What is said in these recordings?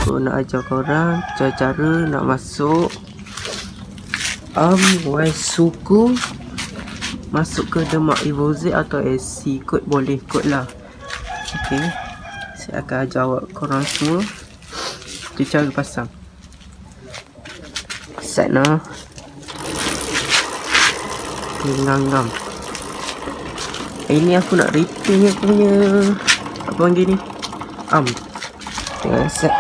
aku nak ajar korang cara-cara nak masuk suku masuk ke Demak Evoze atau SC. Kod boleh kod lah. Okay, saya akan ajar korang semua cara pasang. Set nah ngam. Ini aku nak repaint aku punya apa panggil ni, tengah set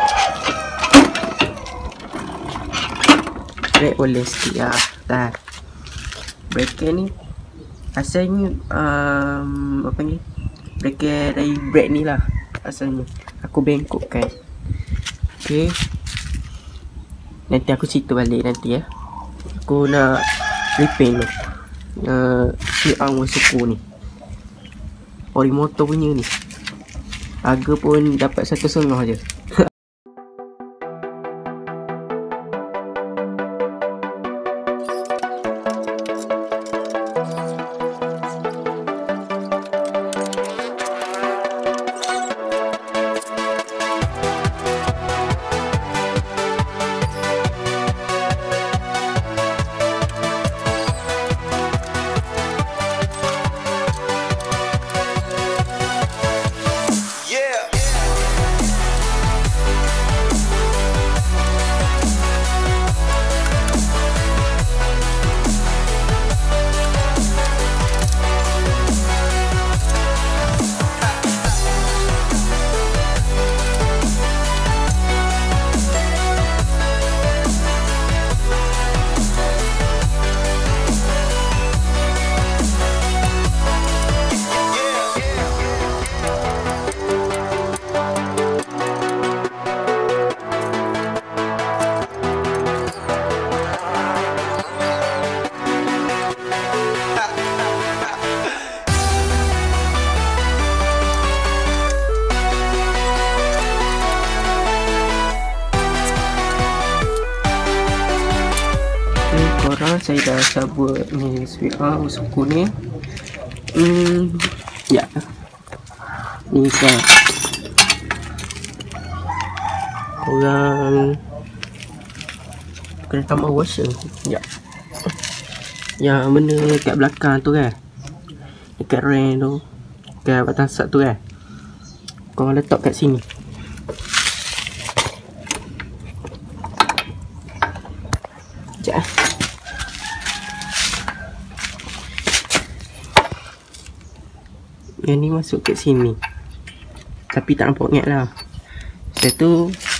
break boleh sikit lah. Dah bracket ni asalnya apa panggil, bracket dari brake ni lah asalnya. Aku bengkokkan. Okay, nanti aku cerita balik nanti ya. Aku nak repaint tu si arm suku ni, ori motor punya ni. Harga pun dapat 1.5 je. Saya dah cabut ni SVR suku ni. Ya, ni kan korang kena tambah washer. Ya, yang benda kat belakang tu kan, dekat ram tu, kat batang sat tu kan, korang letak kat sini. Sekejap yang ni masuk kat sini, tapi tak nampak ingat lah. Lepas tu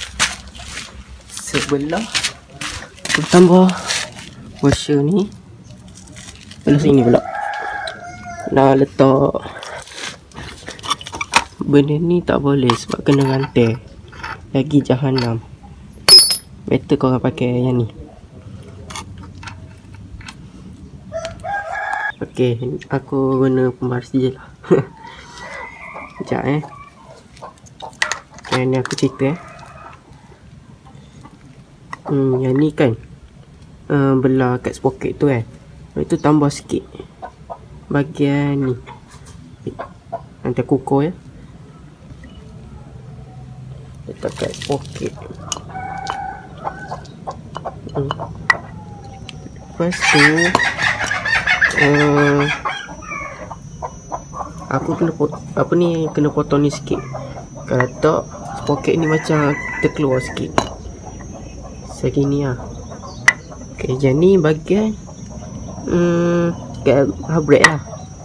sebelah aku tambah washer ni, belah sini pula nak letak. Benda ni tak boleh sebab kena rantai, lagi jahanam. Better korang pakai yang ni. Okay, aku guna pembaris je lah. Sekejap yang ni aku cerita yang ni kan belah kat sprocket tu kan, itu tambah sikit bahagian ni. Nanti aku ukur ya, letak kat sprocket. Lepas tu aku kena potong ni sikit. Kalau tak sprocket ni macam terkeluar sikit segini lah. Okay, yang ni bahagian kat handbrake lah.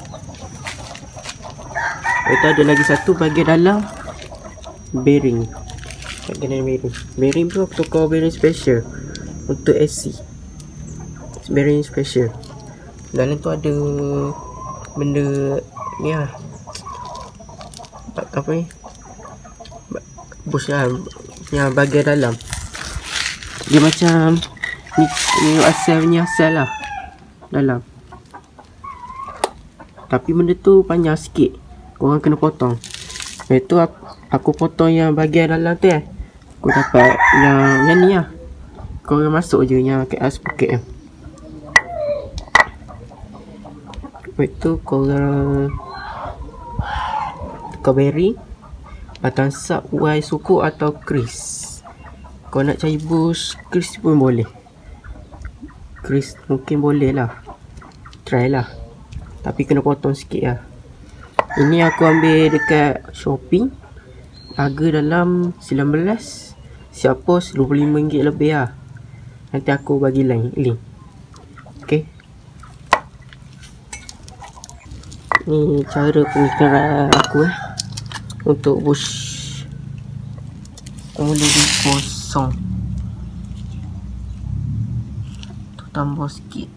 Itu ada lagi satu bahagian dalam bearing. Bahagian dalam bearing tu aku tukar bearing special untuk SC. Bearing special. Dalam tu ada benda ni lah, apa ni, bush lah, yang bahagian dalam dia macam ni asalnya asal lah dalam, tapi benda tu panjang sikit, korang kena potong. Lepas tu aku potong yang bahagian dalam tu aku dapat yang ni lah. Korang masuk je yang kat sprocket Lepas tu korang tukar bearing, batang sub Y suku atau Chris. Kau nak cari boost Chris pun boleh. Chris mungkin boleh lah. Try lah. Tapi kena potong sikit lah. Ini aku ambil dekat Shopee. Harga dalam 19. Siap pos RM25 lebih lah. Nanti aku bagi link. Okay. Ni cara pemikiran aku untuk boost. Boleh dikosong. Tu tambah sikit.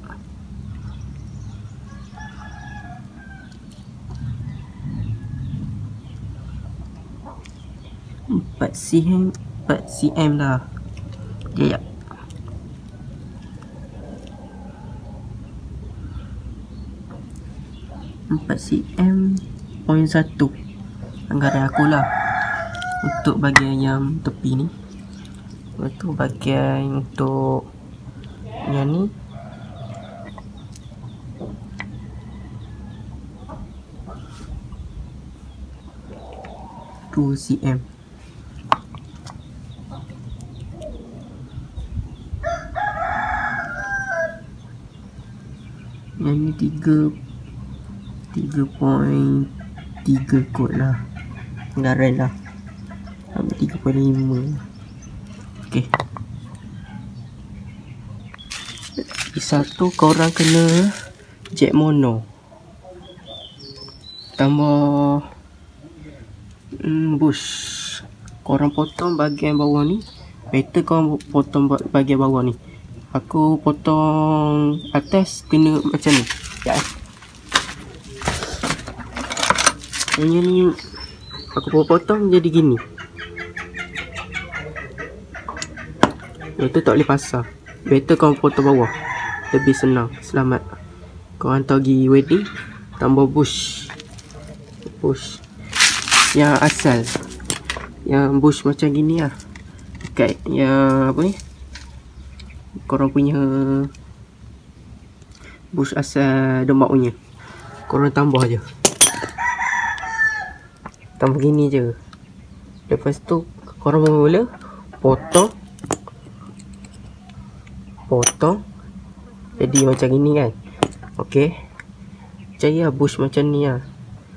Empat cm lah. Ya. 4 cm 0.1 anggaran aku lah untuk bahagian yang tepi ni. Lepas tu bahagian untuk yang ni 2 cm. Yang ni 3.3 kot lah anggaran lah. Ambil 3.5. Okay. Satu korang kena jack mono. Tambah bush. Korang potong bahagian bawah ni. Better korang potong bahagian bawah ni. Aku potong atas kena macam ni. Ya. Yang ni aku potong jadi gini. Itu tak boleh pasang. Better kau potong bawah. Lebih senang. Selamat. Kau hantar pergi wedding. Tambah bush. Bush yang asal. Yang bush macam gini lah. Dekat yang apa ni, korang punya bush asal demak punya. Korang tambah je. Tambah gini je. Lepas tu korang mula potong. Jadi macam gini kan. Okay. Cari lah bush macam ni lah.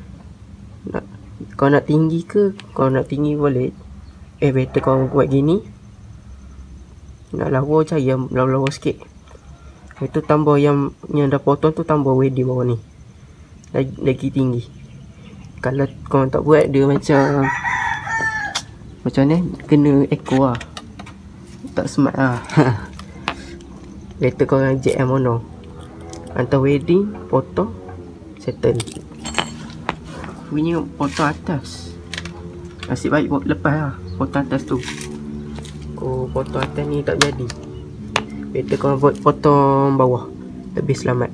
Kau nak tinggi ke? Kau nak tinggi boleh. Better kau buat gini. Nak lawa cari yang lawa sikit. Itu tambah yang dah potong tu, tambah wedding bawah ni. Lagi tinggi. Kalau kau tak buat dia macam ni, kena ekor lah. Tak smart lah. Better kau jack yang mono. Hantar wedding, potong, settle. Punya potong atas. Nasib baik lepas lah potong atas tu. Oh, potong atas ni tak jadi. Better kau buat potong bawah. Lebih selamat.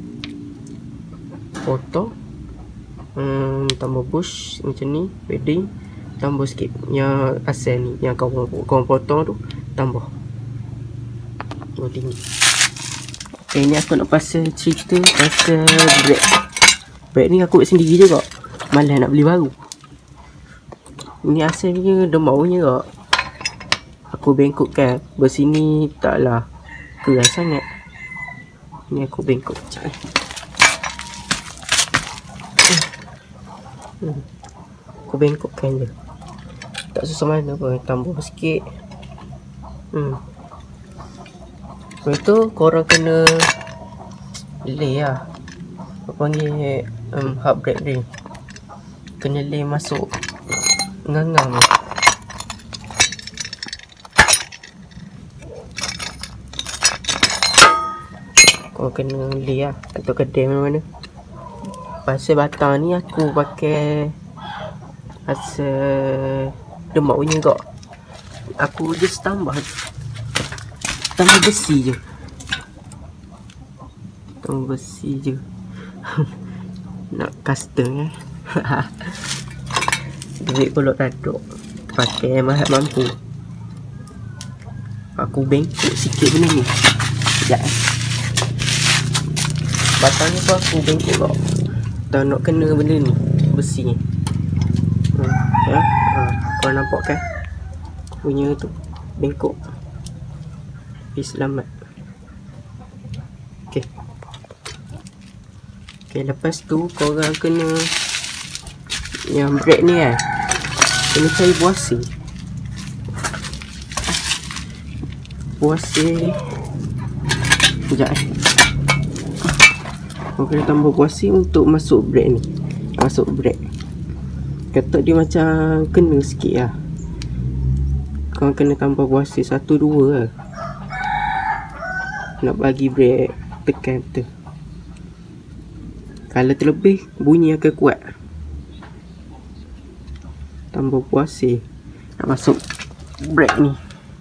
Potong. Tambah bush macam ni, wedding. Tambah sikit yang asal ni, yang kau potong tu, tambah. Oh, tinggi. Okay, ni aku nak pasal cerita pasal bread. Bread ni aku buat sendiri je kak. Malas nak beli baru. Ini asalnya demak punya kak. Aku bengkok kan. Bersini taklah keras sangat. Ni aku bengkok sekejap. Aku bengkokkan je. Tak susah mana pun. Tambah sikit. Lepas tu korang kena lay lah. Apa panggil hard bread ni. Kena lay masuk ngangang ni. Kau kena lay lah. Atau kedai mana-mana. Pasal batang ni aku pakai asal demak punya kak. Aku just tambah besi je. Tambah besi je. Nak custom duit kolok taduk. Pakai mampu. Aku bengkok sikit benda ni. Sekejap. Batangnya pun aku bengkok kak. Tak nak kena benda ni. Besi ni. Ya. Kau nampak kan? Punya tu. bengkok. Selamat. Okay, lepas tu korang kena yang bread ni kan, kena cari buasi. Sekejap korang kena tambah buasi untuk masuk bread ni. Kata dia macam kena sikit lah. Korang kena tambah buasi 1-2 lah. Nak bagi bread tekan tu. Kalau terlebih, bunyi akan kuat. Tambah buasi nak masuk bread ni.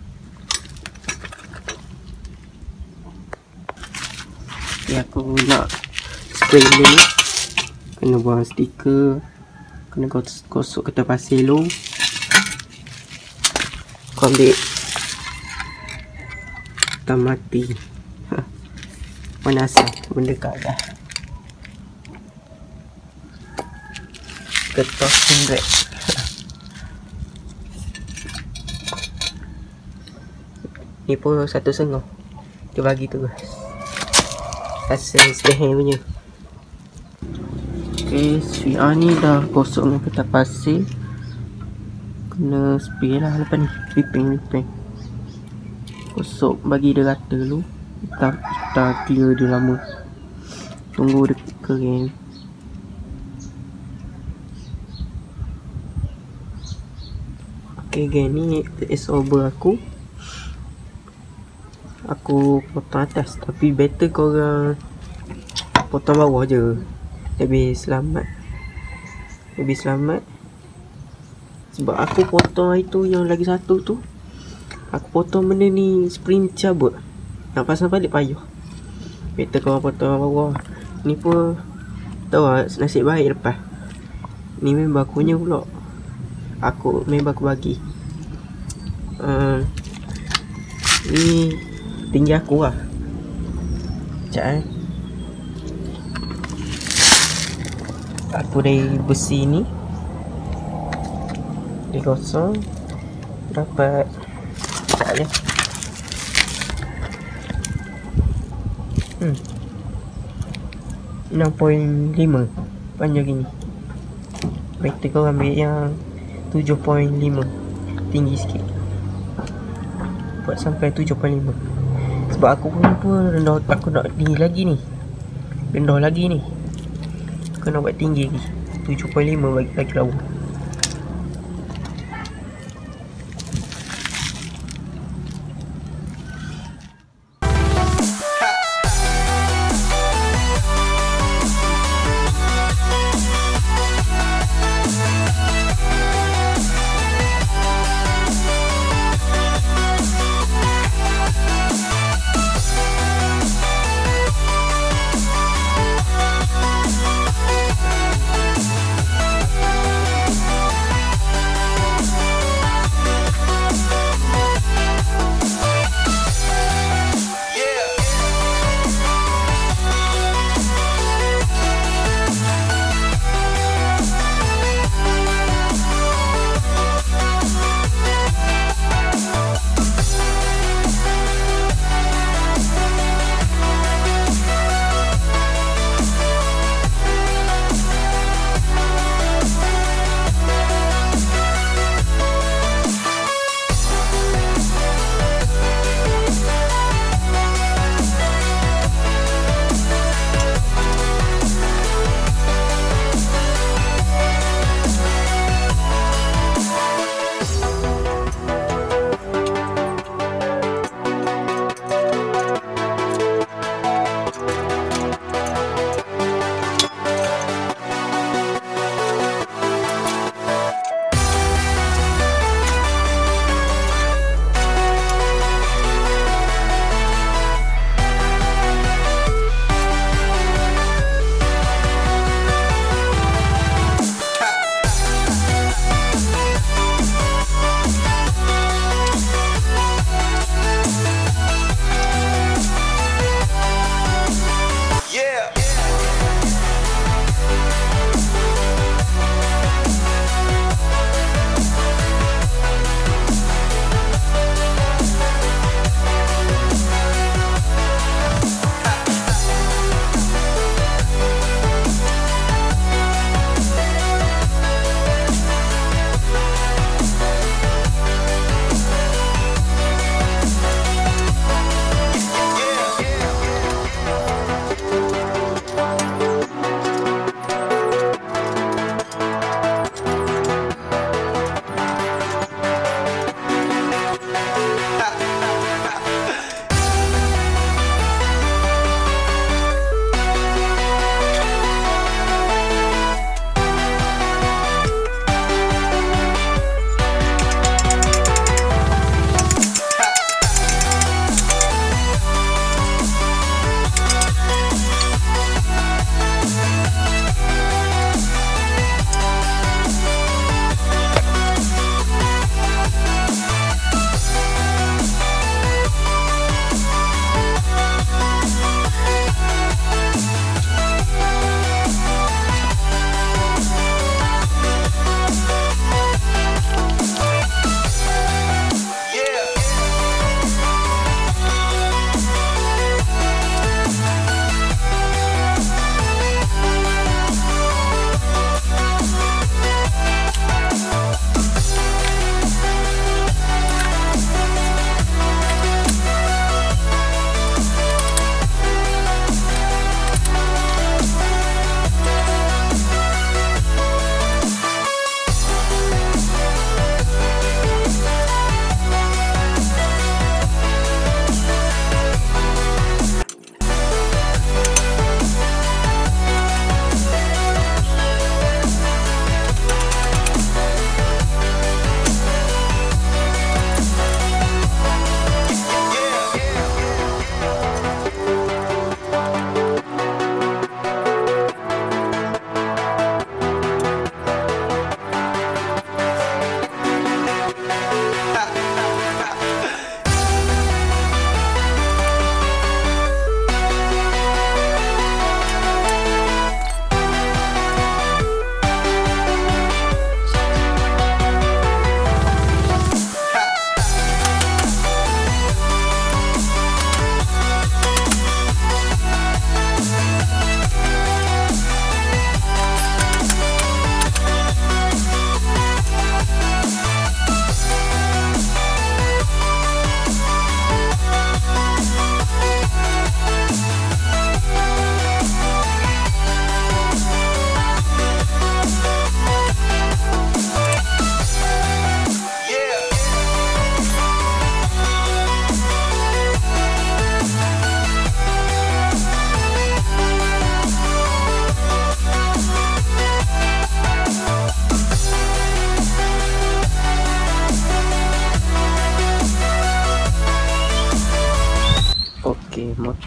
Okay, aku nak spray dulu. Kena buang stiker. Kena gosok kertas pasir dulu. Aku ambil hitam mati. Mana asal benda kat dah. Kertas bread. Ni pun 1/2. Kita bagi tu guys. Rasa sedih punya. Okay, sweet ni dah gosok dengan kertas pasir. Kena spray lah lepas ni. Whipping. Gosok bagi dia rata dulu. Kita clear dia lama. Tunggu dia kering. Okay gang, ni is over aku potong atas. Tapi better korang potong bawah je. Lebih selamat. Sebab aku potong itu yang lagi satu tu, aku potong benda ni spring cabut. Nak pasang balik payah. Better korang potong bawah. Ni pun tahu lah, nasib baik lepas. Ni member aku punya pula. Member aku bagi. Ni tinggi aku lah. Sekejap aku dari besi ni digosong. Dapat sekejap je. 6.5 panjang gini. Better kau ambil yang 7.5, tinggi sikit. Buat sampai 7.5. Sebab aku pun rendah. Aku nak tinggi lagi ni. Rendah lagi ni. Aku nak buat tinggi lagi. 7.5 bagi lagi lawa.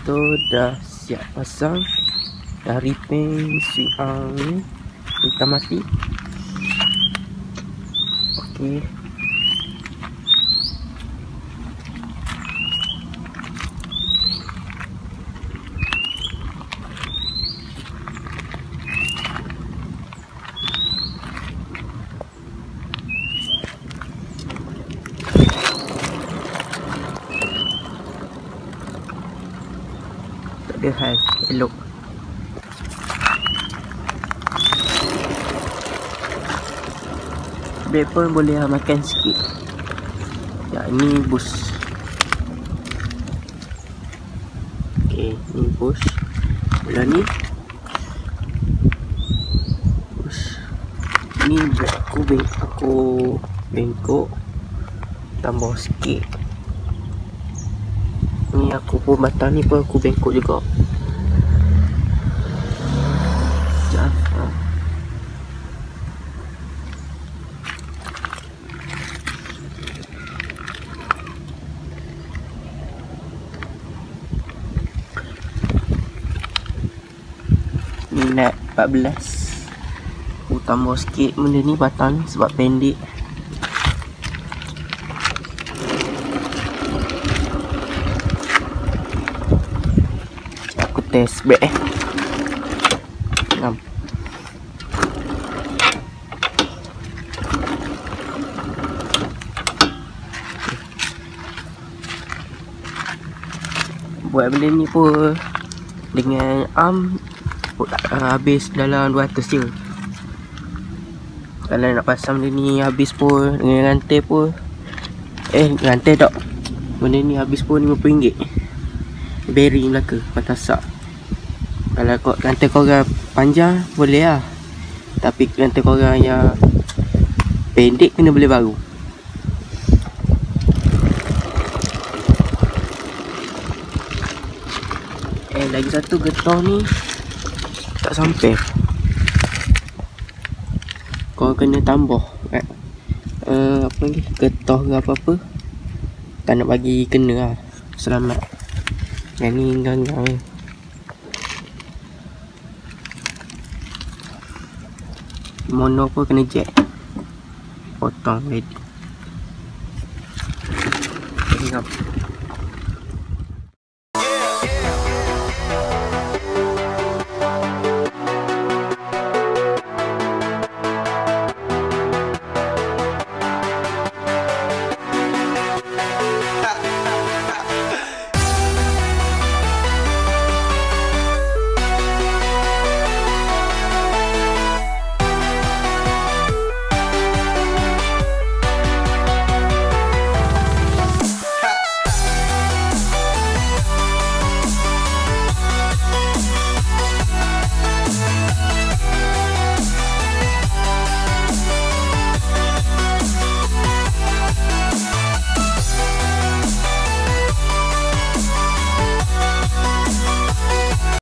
tu dah siap pasang. Dah repaint ni hitam mati. Okey. Tak ada hal, elok. Brake pun boleh makan sikit. Ya, ini bus. Okey, ni bus. Belah ni bus. Ni brake aku bengkok tambah sikit. Ni aku pun batang ni pun aku bengkok juga. Sekejap. Ni nak 14. Aku tambah sikit benda ni batang ni sebab pendek. Aku test brake Ngam. Buat benda ni pun dengan arm habis dalam 200 je. Kalau nak pasang benda ni habis pun dengan rantai pun rantai tak, benda ni habis pun RM50. Bearing belaka patasak. Kalau rantai korang panjang boleh lah, tapi rantai korang yang pendek kena beli baru. Lagi satu getah ni tak sampai. Kau kena tambah apa ni, getah ke apa-apa. Tak nak bagi kena lah, selamat. Yang ni gang-gang ni. Mono pun kena jack. Potong ready. Tengok.